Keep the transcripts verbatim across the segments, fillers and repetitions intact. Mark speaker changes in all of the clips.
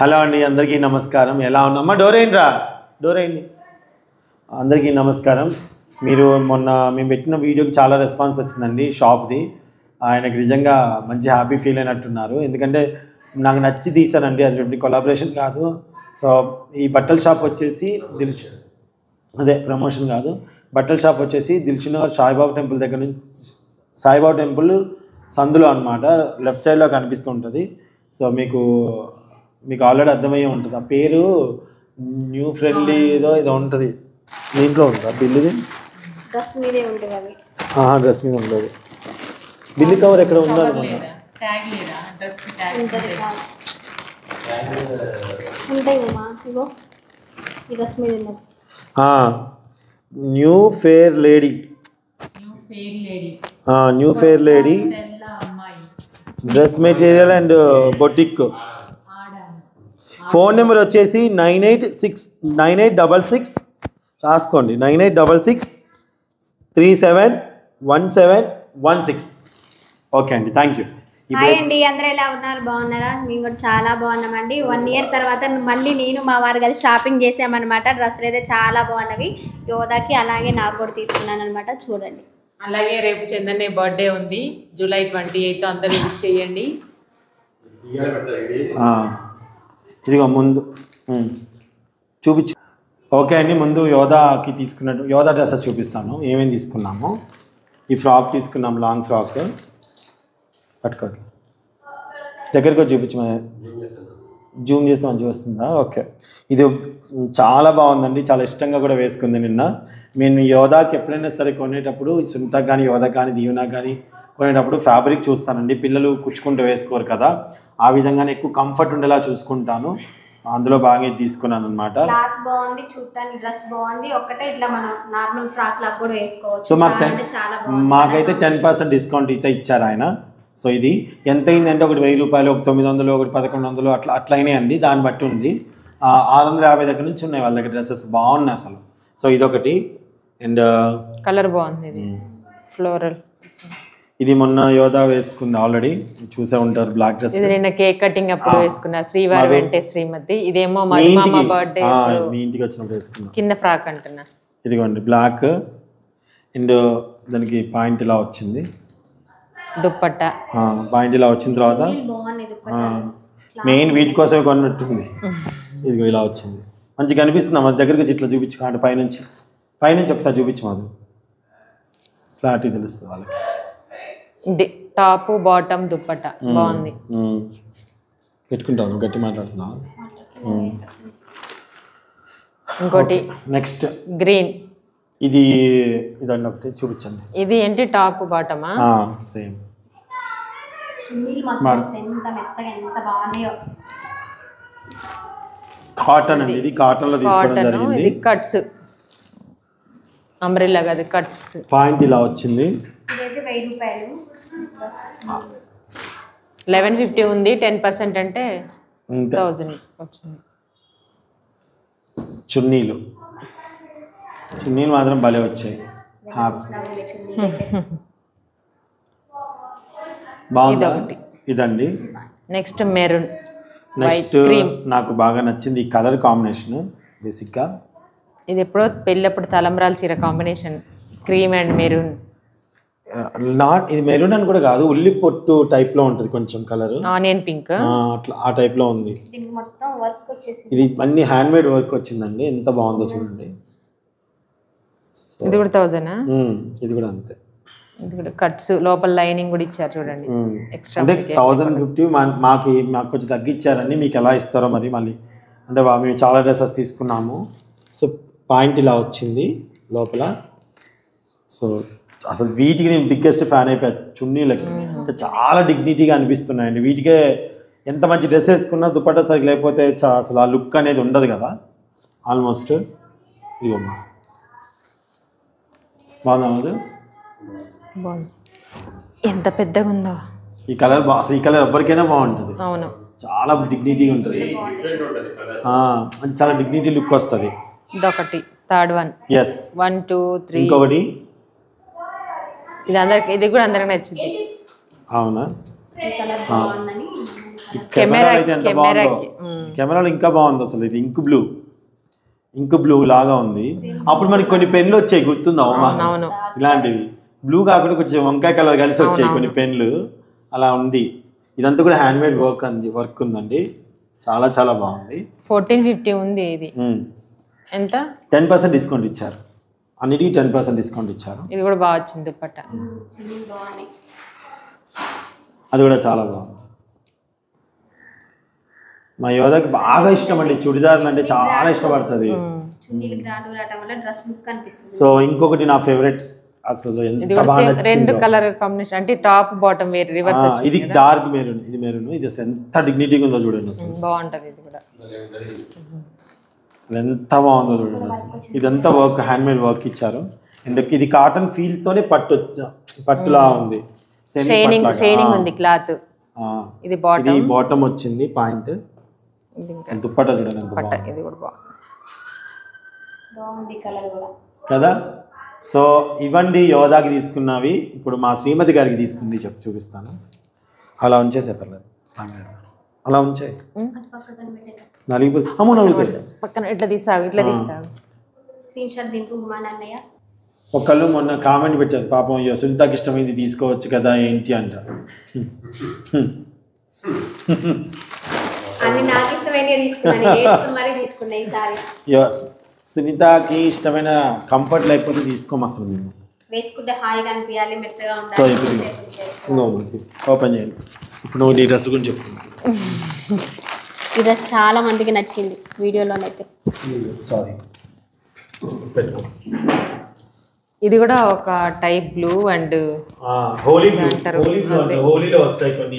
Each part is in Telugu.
Speaker 1: హలో అండి, అందరికీ నమస్కారం. ఎలా ఉన్నామా? డోరేండ్రా డోరేండి. అందరికీ నమస్కారం. మీరు మొన్న మేము పెట్టిన వీడియోకి చాలా రెస్పాన్స్ వచ్చిందండి షాప్ది. ఆయనకు నిజంగా మంచి హ్యాపీ ఫీల్ అయినట్టున్నారు. ఎందుకంటే నాకు నచ్చి తీశానండి, అది కొలాబరేషన్ కాదు. సో ఈ బట్టల షాప్ వచ్చేసి దిల్షు అదే ప్రమోషన్ కాదు, బట్టల షాప్ వచ్చేసి దిల్షునగర్ సాయిబాబా టెంపుల్ దగ్గర నుంచి, సాయిబాబా టెంపుల్ సందులో అనమాట, లెఫ్ట్ సైడ్లో కనిపిస్తుంటుంది. సో మీకు మీకు ఆల్రెడీ అర్థమయ్యే ఉంటుంది. ఆ పేరు న్యూ ఫ్రెండ్లీ ఏదో ఏదో ఉంటుంది. దీంట్లో ఉంటుందా బిల్లుది?
Speaker 2: డ్రెస్ మీదే ఉంటుంది అవి.
Speaker 1: డ్రెస్ మీద ఉంటుంది. బిల్లు కవర్ ఎక్కడ ఉండాలి?
Speaker 2: ఉంటాయి అమ్మా, ఇగో ఈ డ్రెస్ మీద ఉన్నది.
Speaker 1: New fair lady, new fair lady dress material and boutique. Phone number వచ్చేసి nine eight six nine eight double six రాసుకోండి, nine eight double six three seven one seven one six. Okay అండి, థ్యాంక్ యూ.
Speaker 2: హాయ్ అండి, అందరూ ఎలా ఉన్నారు? బాగున్నారా? మేము కూడా చాలా బాగున్నామండి. వన్ ఇయర్ తర్వాత మళ్ళీ నేను మా వారు కలిసి షాపింగ్ చేసామన్నమాట. డ్రెస్సులు అయితే చాలా బాగున్నవి యోధాకి, అలాగే నాకు కూడా తీసుకున్నాను అనమాట. చూడండి.
Speaker 3: అలాగే రేపు చందనే బర్త్డే ఉంది, జూలై ట్వంటీ ఎయిత్. అందరూ విష్ చేయండి.
Speaker 1: ఇదిగో ముందు చూపించు. ఓకే అండి, ముందు యోధాకి తీసుకున్నట్టు యోధా డ్రెస్సెస్ చూపిస్తాను. ఏమేమి తీసుకున్నాము? ఈ ఫ్రాక్ తీసుకున్నాము, లాంగ్ ఫ్రాక్. పట్టుకోండి, దగ్గరికి చూపించమా, జూమ్ చేస్తే మంచిగా వస్తుందా? ఓకే, ఇది చాలా బాగుందండి, చాలా ఇష్టంగా కూడా వేసుకుంది నిన్న. నేను యోధాకి ఎప్పుడైనా సరే కొనేటప్పుడు, సునీతకి కానీ యోధాకి కానీ దీవెనకి కానీ కొనేటప్పుడు ఫ్యాబ్రిక్ చూస్తానండి. పిల్లలు కుచ్చుకుంటూ వేసుకోరు కదా, ఆ విధంగానే ఎక్కువ కంఫర్ట్ ఉండేలా చూసుకుంటాను. అందులో బాగా తీసుకున్నాను అనమాట.
Speaker 2: క్లాత్ బాగుంది, చూడటానికి డ్రెస్ బాగుంది. ఒకటే ఇట్లా మన నార్మల్ ఫ్రాక్ లాగా కూడా వేసుకోవచ్చు.
Speaker 1: సో మాకు మాకైతే టెన్ పర్సెంట్ డిస్కౌంట్ అయితే ఇచ్చారు ఆయన. సో ఇది ఎంత అయిందంటే ఒకటి వెయ్యి రూపాయలు, ఒక తొమ్మిది వందలు, ఒకటి పదకొండు వందలు అట్లా అట్లా అయినాయండి. దాన్ని బట్టి ఉంది. ఆరు వందల యాభై దగ్గర నుంచి ఉన్నాయి వాళ్ళ దగ్గర డ్రెస్సెస్, బాగున్నాయి అసలు. సో ఇదొకటి. అండ్
Speaker 3: కలర్ బాగుంది, ఇది ఫ్లోరల్.
Speaker 1: ఇది మొన్న యోధా వేసుకుంది, ఆల్రెడీ చూసే ఉంటారు, బ్లాక్ డ్రెస్.
Speaker 3: ఇది నిన్న కేక్ కటింగ్ అప్పుడు వేసుకున్నా, శ్రీవారి వెంటే శ్రీమతి. ఇదేమో మధుమామ బర్త్డే,
Speaker 1: మీ ఇంటికి వచ్చినప్పుడు వేసుకున్నా.
Speaker 3: కింద ఫ్రాక్ అంటున్నా.
Speaker 1: ఇదిగోండి బ్లాక్, అండ్ దానికి పాయింట్ ఇలా వచ్చింది,
Speaker 3: దుప్పట్ట
Speaker 1: పాయింట్ ఇలా వచ్చిన తర్వాత మెయిన్ వీటి కోసమే కొన్నట్టుంది. ఇదిగో ఇలా వచ్చింది, మంచిగా కనిపిస్తుంది. మా దగ్గరికి ఇట్లా చూపించు, అంటే పైనుంచి పైనుంచి ఒకసారి చూపించు మాది, క్లారిటీ తెలుస్తుంది వాళ్ళకి.
Speaker 3: ఇది టాప్ బాటమ్ దుప్పట్ట బాగుంది.
Speaker 1: పెట్టుకుంటాను, గట్టి మాట్లాడుతున్నావు.
Speaker 3: ఇంకోటి
Speaker 1: నెక్స్ట్
Speaker 3: గ్రీన్,
Speaker 1: ఇది ఇదండి ఒకటి చూపించండి.
Speaker 3: ఇది ఏంటి టాప్ బాటమా?
Speaker 1: సేమ్. కాటన్ అండి, ఇది కాటన్ లో తీసుకోవడం జరిగింది.
Speaker 3: కట్స్ అంబ్రెల్లా కాదు, కట్స్.
Speaker 1: పాయింట్ ఇలా వచ్చింది,
Speaker 3: లెవెన్ ఫిఫ్టీ ఉంది. టెన్ పర్సెంట్ అంటే థౌజండ్ వచ్చింది.
Speaker 1: చున్నీలు చున్నీలు మాత్రం భలే వచ్చాయి, బాగుంది. ఇదండి
Speaker 3: నెక్స్ట్ మెరూన్.
Speaker 1: నెక్స్ట్ నాకు బాగా నచ్చింది ఈ కలర్ కాంబినేషన్. బేసిక్గా
Speaker 3: ఇది ఎప్పుడో పెళ్ళప్పుడు తలంబ్రాల చీర combination, cream and maroon.
Speaker 1: Not ఇది మెరూన్ అని కూడా కాదు, ఉల్లి పొట్టు టైప్ లో ఉంటుంది కొంచెం కలర్,
Speaker 3: ఆనియన్ పింక్
Speaker 1: అట్లా ఆ టైప్ లో ఉంది. ఇది అన్ని హ్యాండ్ మేడ్ వర్క్ వచ్చిందండి, ఎంత బాగుందో చూడండి.
Speaker 3: ఇది కూడా థౌజండ్,
Speaker 1: ఇది కూడా అంతే.
Speaker 3: ఇది కూడా కట్స్, లోపల లైనింగ్ కూడా ఇచ్చారు చూడండి. ఎక్స్ట్రా
Speaker 1: అంటే థౌజండ్ ఫిఫ్టీ మాకు మాకు కొంచెం తగ్గించారండి. మీకు ఎలా ఇస్తారో మరి మళ్ళీ, అంటే మేము చాలా డ్రెస్సెస్ తీసుకున్నాము. సో పాయింట్ ఇలా వచ్చింది లోపల. సో అసలు వీటికి నేను బిగ్గెస్ట్ ఫ్యాన్ అయిపోయా, చున్నీలకి. అంటే చాలా డిగ్నిటీగా అనిపిస్తున్నాయండి. వీటికే ఎంత మంచి డ్రెస్ వేసుకున్నా దుపట్టా సరిగ్గా లేకపోతే అసలు ఆ లుక్ అనేది ఉండదు కదా ఆల్మోస్ట్. ఇదిగోమ్మా, బాగుందా? బాగుంది.
Speaker 3: ఎంత పెద్దగా ఉందో
Speaker 1: ఈ కలర్. బా అసలు ఈ కలర్ ఎవరికైనా బాగుంటుంది.
Speaker 3: అవును,
Speaker 1: చాలా డిగ్నిటీగా ఉంటుంది, చాలా డిగ్నిటీ లుక్ వస్తుంది.
Speaker 3: ఇదొకటి third one.
Speaker 1: Yes,
Speaker 3: one two three.
Speaker 1: ఇంకొకటి
Speaker 3: ఇది అందరికి, ఇది కూడా అందరికి నచ్చింది.
Speaker 1: అవునా? కెమెరా అయితే ఎంత బాగుందో, కెమెరాలో ఇంకా బాగుంది అసలు. ఇది ఇంక్ బ్లూ, ఇంక్ బ్లూ లాగా ఉంది. అప్పుడు మనకి కొన్ని పెన్లు వచ్చాయి, గుర్తుందా
Speaker 3: అవును.
Speaker 1: ఇలాంటివి బ్లూ కాకుండా కొంచెం వంకాయ కలర్ కలిసి వచ్చాయి కొన్ని పెన్లు, అలా ఉంది. ఇదంతా కూడా హ్యాండ్ మేడ్ వర్క్ అంది వర్క్ ఉందండి, చాలా చాలా బాగుంది.
Speaker 3: ఫోర్టీన్ ఫిఫ్టీ ఉంది ఇది. ఎంత?
Speaker 1: టెన్ పర్సెంట్ డిస్కౌంట్ ఇచ్చారు, అన్నిటికీ టెన్ పర్సెంట్ డిస్కౌంట్ ఇచ్చారు.
Speaker 3: ఇది కూడా బాగా వచ్చింది దుప్పట్ట,
Speaker 1: అది కూడా చాలా బాగుంది. మా యోధకి బాగా ఇష్టం అండి చుడిదార్లు అంటే, చాలా ఇష్టపడుతుంది. సో ఇంకొకటి నా ఫేవరెట్, అసలు ఎంత బాగా
Speaker 3: రెండు కలర్ కాంబినేషన్, అంటే టాప్ బాటమ్ వేర్ రివర్స్ వచ్చింది.
Speaker 1: ఇది డార్క్ మెరూన్, ఇది మెరూన్. ఇది అసలు ఎంత డిగ్నిటీగా ఉందో చూడండి, అసలు
Speaker 3: బాగుంటది. ఇది కూడా
Speaker 1: అసలు ఎంత బాగుందో చూడండి అసలు. ఇదంతా వర్క్, హ్యాండ్ మేడ్ వర్క్ ఇచ్చారు. అండ్ ఇది కాటన్ ఫీల్ తోనే పట్టు పట్టులా ఉంది,
Speaker 3: షైనింగ్ షైనింగ్ ఉంది క్లాత్. ఇది బాటమ్,
Speaker 1: ఇది బాటమ్ వచ్చింది పాయింట్. దుప్పట్ట చూడండి ఎంత బాగుంది,
Speaker 3: ఇది కూడా
Speaker 2: బాగుంది కలర్ కూడా
Speaker 1: కదా. సో ఇవ్వండి యోధాకి తీసుకున్నవి. ఇప్పుడు మా శ్రీమతి గారికి తీసుకుంది చెప్పి చూపిస్తాను. అలా ఉంచేసే పర్లేదు, అలా ఉంచాయి నలిగిపోతుంది. అమ్మో నలుగుతాయి.
Speaker 3: పక్కన ఇట్లా తీస్తావు, ఇట్లా తీస్తావు.
Speaker 2: స్క్రీన్ షాట్ దింపు మా నాన్నయ్య.
Speaker 1: ఒకళ్ళు మొన్న కామెంట్ పెట్టారు, పాపం అయ్యో సునీతకి ఇష్టమైంది తీసుకోవచ్చు కదా ఏంటి అంట.
Speaker 2: అన్ని నాకు ఇష్టమైన తీసుకున్నాను, వేసుకుని మరీ తీసుకున్నా ఈసారి.
Speaker 1: సునీతకి ఇష్టమైన కంఫర్ట్ లేకపోతే తీసుకోము అసలు మేము,
Speaker 2: వేసుకుంటే హాయిగా అనిపించాలి, మెత్తగా ఉండాలి.
Speaker 1: సో ఇప్పుడు ఓపెన్ చేయాలి. ఇప్పుడు నువ్వు నీ డ్రెస్ గురించి చెప్తున్నావు.
Speaker 2: ఈ డ్రెస్ చాలా మందికి నచ్చింది వీడియోలోనైతే.
Speaker 1: సారీ,
Speaker 3: ఇది కూడా ఒక type blue and
Speaker 1: Holi blue, Holi blue అంటే హోలీలో వస్తాయి కొన్ని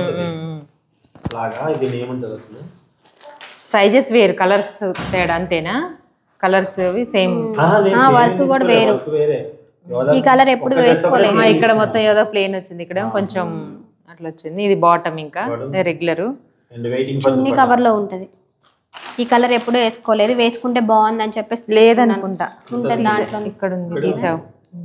Speaker 1: లాగా. ఇది ఏమంటారు అసలు?
Speaker 3: సైజెస్ వేరు, కలర్స్ తేడా అంతేనా? కలర్స్ అవి సేమ్,
Speaker 2: వర్క్ కూడా వేరు. ఈ కలర్ ఎప్పుడు వేసుకోలేదు.
Speaker 3: ఇక్కడ మొత్తం ఏదో ప్లేన్ వచ్చింది, ఇక్కడ కొంచెం అట్లా వచ్చింది. ఇది బాటమ్, ఇంకా రెగ్యులర్
Speaker 2: చున్నీ కవర్ లో ఉంటది. ఈ కలర్ ఎప్పుడు వేసుకోలేదు, వేసుకుంటే బాగుంది అని చెప్పేసి
Speaker 3: లేదనుకుంటా
Speaker 2: ఉంటుంది దాంట్లో.
Speaker 3: ఇక్కడ ఉంది, తీసావు.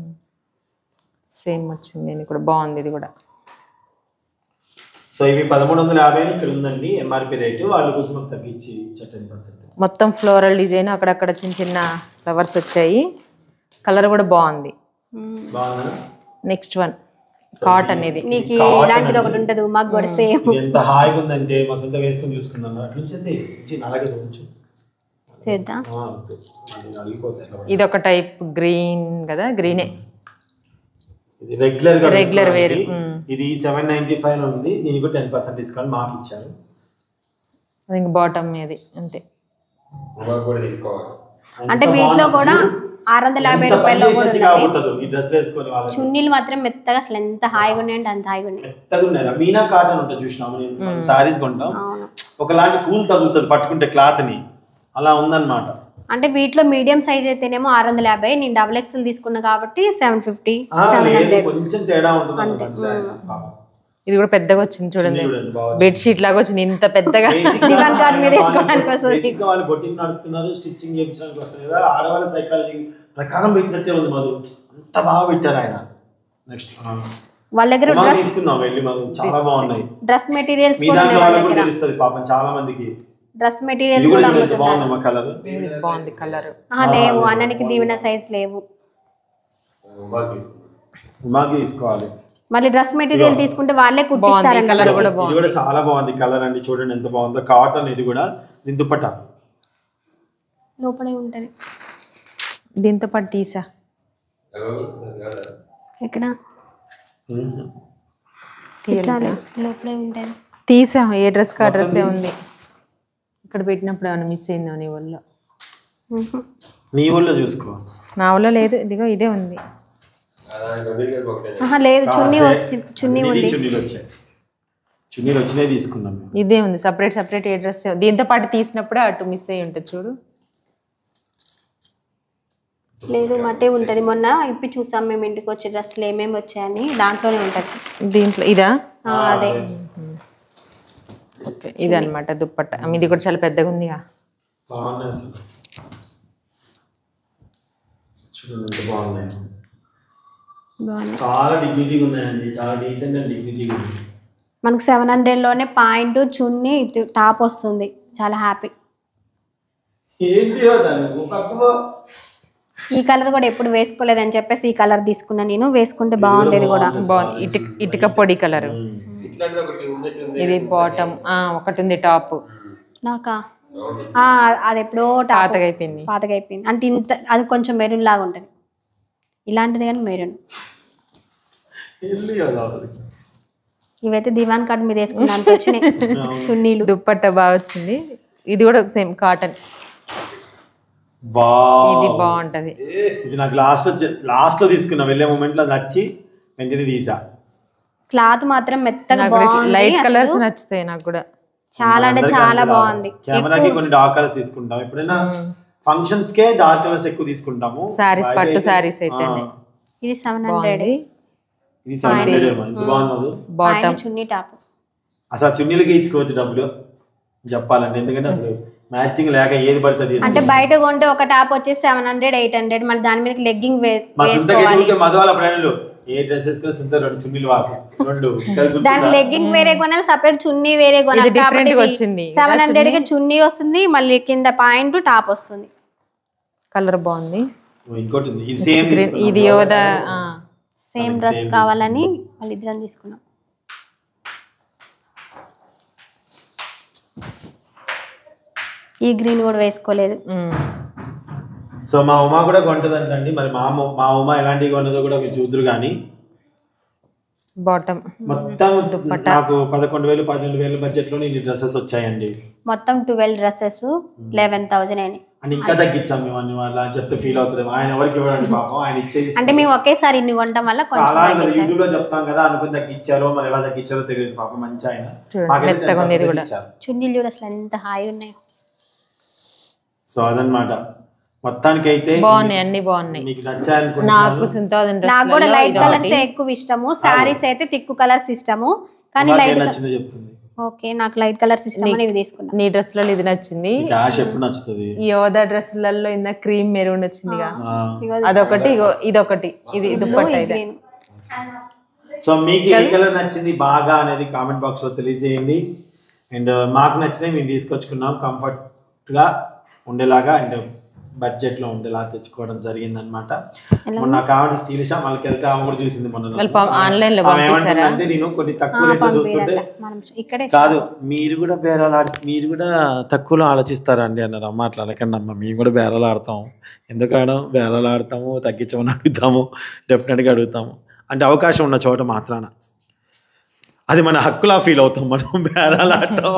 Speaker 3: సేమ్ వచ్చింది, ఇది కూడా బాగుంది. ఇది కూడా
Speaker 1: సో ఇవి పదమూడు వందల యాభై ఇక్కడ ఉందండి ఎంఆర్పి రేటు, వాళ్ళు కొంచెం తగ్గించి టెన్ పర్సెంట్.
Speaker 3: మొత్తం ఫ్లోరల్ డిజైన్, అక్కడక్కడ చిన్న చిన్న ఫ్లవర్స్ వచ్చాయి. కలర్ కూడా బాగుంది. Next one cotton. ఇది
Speaker 2: నీకు ఇలాంటిది ఒకటి ఉంటది, మాకు కూడా సేమ్.
Speaker 1: ఎంత హాయిగా ఉందంటే మా సొంత వేసుకొని చూసుకున్నాను. అట్లుంచేసి అలాగే ఉంచు
Speaker 2: చేద్దాం.
Speaker 3: ఇది ఒక టైప్ గ్రీన్ కదా, గ్రీనే
Speaker 1: రెగ్యులర్ గా
Speaker 3: రెగ్యులర్ వేర్.
Speaker 1: ఇది సెవెన్ నైన్టీ ఫైవ్ లో ఉంది, దీనికి టెన్ పర్సెంట్ డిస్కౌంట్ మాకు ఇచ్చారు.
Speaker 3: ఇంక బాటమ్ ఇది అంతే.
Speaker 2: అంటే వీటిలో కూడా ఆరు వందల యాభై రూపాయలు చున్నీలు మాత్రం మెత్తగా అసలు ఎంత హాయిగా ఉన్నాయంటే అంత హాయిగా ఉన్నాయి.
Speaker 1: మెత్తగా ఉన్నాయి. మీనా కాటన్ ఉంటుంది చూసినాము, సారీస్ కొంటాం, ఒకలాంటి కూల్ తగులుతుంది పట్టుకుంటే క్లాత్ ని, అలా ఉందన్నమాట.
Speaker 2: అంటే వీటిలో మీడియం సైజ్ అయితేనేమో ఆరు వందల యాభై, నేను డబుల్ ఎక్స్ఎల్ తీసుకున్నా కాబట్టి సెవెన్ ఫిఫ్టీ
Speaker 1: కొంచెం తేడా ఉంటుంది.
Speaker 3: ఇది కూడా పెద్దగా వచ్చింది చూడండి, బెడ్ షీట్ లాగా వచ్చింది, ఇంత పెద్దగా.
Speaker 2: దివాన్ కాట్ మీద వేసుకోవడానికి వస్తుంది.
Speaker 1: వాళ్ళు బొట్టింగ్ నడుపుతున్నారు, స్టిచ్చింగ్ చేయించడానికి వస్తుంది కదా, ఆడవాళ్ళ సైకాలజీ ప్రకారం పెట్టినట్టే ఉంది మధు, అంత బాగా పెట్టారు ఆయన. నెక్స్ట్
Speaker 2: వాళ్ళ దగ్గర
Speaker 1: తీసుకుందాం వెళ్ళి మధు, చాలా బాగున్నాయి
Speaker 2: డ్రెస్ మెటీరియల్స్.
Speaker 1: మీ దాంట్లో వాళ్ళకి కూడా తెలుస్తుంది పాపం చాలా మందికి.
Speaker 2: డ్రెస్ మెటీరియల్
Speaker 3: బాగుంది కలర్.
Speaker 2: లేవు అన్నానికి దీవెన సైజ్ లేవు,
Speaker 1: మాకి తీసుకోవాలి.
Speaker 2: మళ్ళీ డ్రెస్ మెటీరియల్ తీసుకుంటే వాళ్ళే కుట్టిస్తారు.
Speaker 3: కలర్ కూడా
Speaker 1: ఇది కూడా చాలా బాగుంది కలర్ అండి, చూడండి ఎంత బాగుందో. కాటన్, ఇది కూడా దీంతో పట్ట
Speaker 2: లోపలే ఉంటది.
Speaker 3: దీంతో పాటు తీసా
Speaker 2: ఇక్కడ లోపలే ఉంటది,
Speaker 3: తీసా. ఏ డ్రెస్ కా డ్రెస్ ఉంది. ఇక్కడ పెట్టినప్పుడు ఏమైనా మిస్ అయిందో నీ వల్ల?
Speaker 1: నీ వల్ల చూసుకో,
Speaker 3: నా వల్ల లేదు. ఇదిగో ఇదే ఉంది.
Speaker 2: లేదు చున్నీ చున్నీ ఉంది,
Speaker 1: చున్నీలు వచ్చాయి, చున్నీలు వచ్చినాయి తీసుకున్నాం.
Speaker 3: ఇదే ఉంది సపరేట్ సపరేట్. ఏ డ్రెస్ దీంతో పాటు తీసినప్పుడే అటు మిస్ అయ్యి ఉంటుంది చూడు.
Speaker 2: లేదు మట్టే ఉంటది. మొన్న ఇప్పి చూసాం మేము ఇంటికి వచ్చే డ్రెస్సులు ఏమేమి వచ్చాయని, దాంట్లోనే ఉంటది.
Speaker 3: దీంట్లో ఇదా?
Speaker 2: అదే.
Speaker 3: ఓకే, ఇది అనమాట దుప్పట్ట. ఇది కూడా చాలా పెద్దగా ఉందిగా.
Speaker 1: చాలా డిగ్నిటీగా ఉన్నాయండి, చాలా డీసెంట్ అండ్ డిగ్నిటీగా ఉంది.
Speaker 2: మనకు సెవెన్ హండ్రెడ్లోనే పాయింట్ చున్నీ టాప్ వస్తుంది. చాలా హ్యాపీ. ఈ కలర్ కూడా ఎప్పుడు వేసుకోలేదని చెప్పేసి ఈ కలర్ తీసుకున్నా నేను. వేసుకుంటే బాగుండేది కూడా.
Speaker 3: బాగుంది. ఇటుక ఇటుక పొడి కలర్. ఇది బాటమ్ ఒకటి ఉంది టాప్.
Speaker 2: నాకా అది ఎప్పుడో
Speaker 3: పాతగా అయిపోయింది.
Speaker 2: పాతగా అయిపోయింది అంటే ఇంత అది కొంచెం మెరూన్ లాగా ఉంటుంది. ఇలాంటిది కానీ మెరూన్. ఇవైతే దివాన్ కార్డ్ మీద వేసుకున్నాను వచ్చినాయి చున్నీలు.
Speaker 3: దుప్పట్ట బాగా వచ్చింది. ఇది కూడా సేమ్ కాటన్. ఇది బాగుంటది.
Speaker 1: ఇది నాకు లాస్ట్ లాస్ట్ లో తీసుకున్నా వెళ్ళే మూమెంట్ లో నచ్చి వెంటనే తీసా.
Speaker 2: క్లాత్ మాత్రం మెత్తగా బాగుంది.
Speaker 3: లైట్ కలర్స్ నచ్చుతాయి నాకు కూడా.
Speaker 2: చాలా అంటే చాలా బాగుంది.
Speaker 1: కెమెరాకి కొన్ని డార్క్ కలర్స్ తీసుకుంటాం. ఎప్పుడైనా ఫంక్షన్స్ కే డార్క్ కలర్స్ ఎక్కువ తీసుకుంటాము.
Speaker 3: సారీస్ పట్టు సారీస్ అయితే
Speaker 2: ఇది సెవెన్ హండ్రెడ్.
Speaker 1: ఇది సెవెన్ హండ్రెడ్ ఏమో. ఇది బాగుంది.
Speaker 3: బాటమ్
Speaker 2: చున్నీ టాప్.
Speaker 1: అసలు చున్నీలకి ఇచ్చుకోవచ్చు డబ్బులు చెప్పాలంటే. ఎందుకంటే అసలు మ్యాచింగ్ లేక ఏది పడుతుంది
Speaker 2: అంటే బయట కొంటే ఒక టాప్ వచ్చేసి సెవెన్ హండ్రెడ్ ఎయిట్ హండ్రెడ్ మళ్ళీ దాని మీద లెగ్గింగ్
Speaker 1: మధువాల ప్రయాణాలు ఏ డ్రెస్ వేసుకుని సుందర రెండు చున్నీలు వాకు రెండు
Speaker 2: దానికి లెగ్గింగ్ వేరే కొనాలి, సపరేట్ చున్నీ వేరే కొనాలి. సెవెన్ హండ్రెడ్ కి చున్నీ వస్తుంది, మళ్ళీ కింద పాయింట్ టాప్ వస్తుంది.
Speaker 3: కలర్ బాగుంది.
Speaker 1: ఇంకోటి ఇది సేమ్
Speaker 3: ఇది యోదా
Speaker 2: సేమ్ డ్రెస్ కావాలని మళ్ళీ ఇద్దరం తీసుకున్నాం. ఈ గ్రీన్ కూడా వేసుకోలేదు.
Speaker 1: సో మా ఉమా కూడా కొంటదంటండి. మరి మా మా ఉమా ఎలాంటివి కొన్నదో కూడా మీరు చూద్దరు. కానీ
Speaker 3: బాటమ్
Speaker 1: మొత్తం నాకు పదకొండు వేలు పన్నెండు వేల బడ్జెట్ లో ఈ డ్రెస్సెస్ వచ్చాయండి.
Speaker 2: మొత్తం ట్వెల్వ్ డ్రెస్సెస్ లెవెన్ థౌసండ్ అయినాయి.
Speaker 1: అని ఇంకా తగ్గించాం మేము అన్ని. అలా చెప్తే ఫీల్ అవుతుంది. ఆయన ఎవరికి ఇవ్వడండి పాపం. ఆయన ఇచ్చేది
Speaker 2: అంటే మేము ఒకేసారి ఇన్ని కొంటాం వల్ల
Speaker 1: అలా యూట్యూబ్ లో చెప్తాం కదా అనుకుని తగ్గించారో మరి ఎలా తగ్గించారో తెలియదు పాపం. మంచి ఆయన.
Speaker 2: చున్నీలు చూడు అసలు ఎంత హాయి ఉన్నాయి.
Speaker 1: సో అదనమాట. మొత్తానికి అయితే
Speaker 3: బాగున్నాయి, అన్ని బాగున్నాయి.
Speaker 1: మీకు నచ్చాయనుకుంటున్నాను.
Speaker 3: నాకు
Speaker 2: నాకు కూడా లైట్ కలర్స్ ఎక్కువ ఇష్టము. సారీస్ అయితే తిక్కు కలర్స్ ఇష్టము. కానీ లైట్
Speaker 1: నచ్చిందో చెప్తుంది.
Speaker 2: ఓకే నాకు లైట్ కలర్స్ ఇష్టం అని ఇవి తీసుకున్నా.
Speaker 3: నీ డ్రెస్ లలో ఇది నచ్చింది.
Speaker 1: డాష్ ఎప్పుడు నచ్చుతుంది.
Speaker 3: యోదా డ్రెస్లలో ఇంద క్రీమ్ మెరూన్ వచ్చిందిగా అదొకటి, ఇదొకటి. ఇది దుప్పట్ట ఇది.
Speaker 1: సో మీకు ఏ కలర్ నచ్చింది బాగా అనేది కామెంట్ బాక్స్ లో తెలియజేయండి. అండ్ మాకు నచ్చినవి మేము తీసుకొచ్చుకున్నాం. కంఫర్ట్ గా ఉండేలాగా అండ్ బడ్జెట్ లో ఉండేలా తెచ్చుకోవడం జరిగింది అనమాట. మొన్న కావాలి స్టీల్ షాప్ వాళ్ళకి వెళ్తే ఆమె కూడా చూసింది మొన్న
Speaker 3: ఆన్లైన్ లో.
Speaker 1: అంటే నేను కొన్ని తక్కువ రేట్లో చూస్తుంటే కాదు మీరు కూడా బేరాలు ఆడి మీరు కూడా తక్కువలో ఆలోచిస్తారా అండి అన్నారు. అమ్మ అట్లా అనకండి అమ్మ, మేము కూడా బేరాలు ఆడతాం. ఎందుకు ఆడడం, బేరాలు ఆడతాము, తగ్గించమని అడుగుతాము, డెఫినెట్గా అడుగుతాము. అంటే అవకాశం ఉన్న చోట మాత్రాన అది మన హక్కులా ఫీల్ అవుతాం మనం బేరాలు ఆడటం.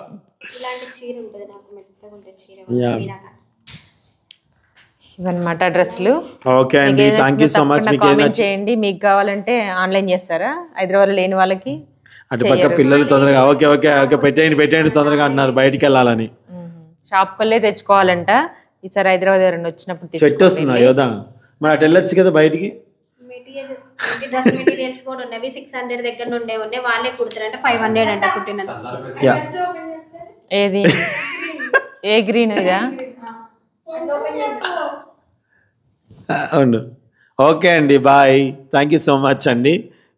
Speaker 3: ఇవన్నమాట డ్రెస్సులు.
Speaker 1: ఓకే అండి, thank you so much.
Speaker 3: Comment చేయండి. మీకు కావాలంటే ఆన్లైన్ చేస్తారా? హైదరాబాద్ లో లేని వాళ్ళకి
Speaker 1: అటు పక్క పిల్లలు తొందరగా ఓకే ఓకే ఓకే పెట్టేయండి పెట్టేయండి తొందరగా అన్నారు బయటికి వెళ్ళాలని.
Speaker 3: షాప్ కల్లే తెచ్చుకోవాలంట. ఈసారి హైదరాబాద్ ఎవరైనా వచ్చినప్పుడు
Speaker 1: సెట్ వస్తుందా యోదా? మరి అటు వెళ్ళొచ్చు కదా బయటికి.
Speaker 2: డ్రెస్ మెటీరియల్స్ కూడా ఉన్నవి. సిక్స్ హండ్రెడ్ దగ్గర నుండే ఉన్నాయి. వాళ్ళే కుడతారంటే ఫైవ్ హండ్రెడ్ అంట కుట్టినది.
Speaker 3: ఏది ఏ గ్రీన్ ఇదా?
Speaker 1: అవును. ఓకే అండి, bye. Thank you so much అండి.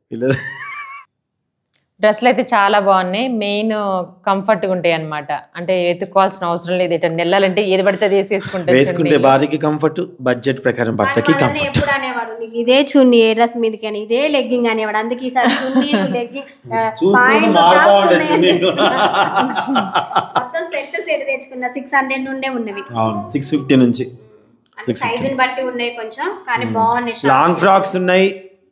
Speaker 3: డ్రెస్సులు అయితే చాలా బాగున్నాయి. మెయిన్ కంఫర్ట్గా ఉంటాయి అనమాట. అంటే ఎత్తుకోవాల్సిన అవసరం లేదు. ఎట నెల్లాలంటే ఏది పడితే అది వేసేసుకుంటే
Speaker 1: వేసుకుంటే భార్యకి కంఫర్ట్, బడ్జెట్ ప్రకారం భర్తకి కంఫర్ట్.
Speaker 2: ఎప్పుడు అనేవాడు నీకు ఇదే చున్నీ ఏ డ్రెస్ మీదకి అని, ఇదే లెగ్గింగ్ అనేవాడు. అందుకే ఈసారి చున్నీలు లెగ్గింగ్ మొత్తం సెట్ సెట్ తెచ్చుకున్నా. సిక్స్ హండ్రెడ్ నుండే ఉన్నవి.
Speaker 1: అవును, సిక్స్ ఫిఫ్టీ నుంచి
Speaker 2: సైజుని బట్టి ఉన్నాయి కొంచెం, కానీ బాగున్నాయి.
Speaker 1: లాంగ్ ఫ్రాక్స్ ఉన్నాయి,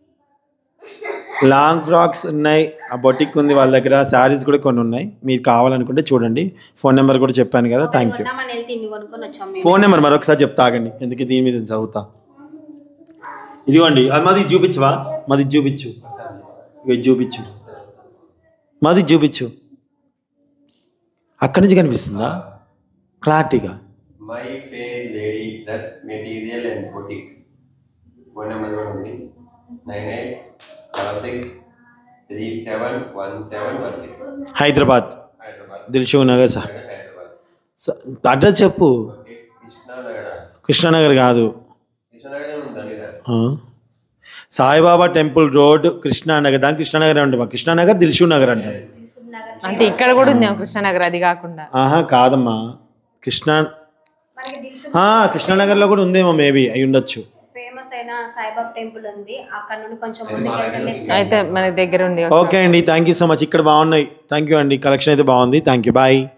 Speaker 1: లాంగ్ ఫ్రాక్స్ ఉన్నాయి. ఆ బొటిక్ ఉంది వాళ్ళ దగ్గర. శారీస్ కూడా కొన్ని ఉన్నాయి. మీరు కావాలనుకుంటే చూడండి. ఫోన్ నెంబర్ కూడా చెప్పాను కదా. Thank you. ఫోన్ నెంబర్ మరొకసారి చెప్తా ఆగండి, ఎందుకు దీని మీద చదువుతా. ఇదిగోండి, అది మాది చూపించవా? మాది చూపించు, ఇవి చూపించు, మాది చూపించు. అక్కడి నుంచి కనిపిస్తుందా క్లారిటీగా?
Speaker 4: My fair lady dress material and boutique. Phone number కూడా ఉంది. Nine eight double six three seven one seven one six.
Speaker 1: Hyderabad, Dilsukh Nagar sir. Address చెప్పు.
Speaker 4: కృష్ణానగర్.
Speaker 1: కృష్ణానగర్ కాదు, సాయిబాబా టెంపుల్ రోడ్ కృష్ణానగర్, దాని కృష్ణానగర్ ఉంటుంది, మా కృష్ణానగర్ దిల్షు నగర్ అంటారు.
Speaker 3: అంటే ఇక్కడ కూడా ఉంది కృష్ణానగర్, అది కాకుండా.
Speaker 1: ఆహా కాదమ్మా, కృష్ణా ఆ, కృష్ణానగర్లో కూడా ఉందేమో, మేబీ అయి ఉండొచ్చు.
Speaker 2: ఫేమస్ అయిన సాయిబాబా టెంపుల్ ఉంది, అక్కడ నుండి కొంచెం ముందుకెళ్తే left
Speaker 3: అయితే మన దగ్గర ఉంది.
Speaker 1: ఓకే అండి, థ్యాంక్ యూ సో మచ్. ఇక్కడ బాగున్నాయి, థ్యాంక్ యూ అండి, కలెక్షన్ అయితే బాగుంది, థ్యాంక్ యూ, బాయ్.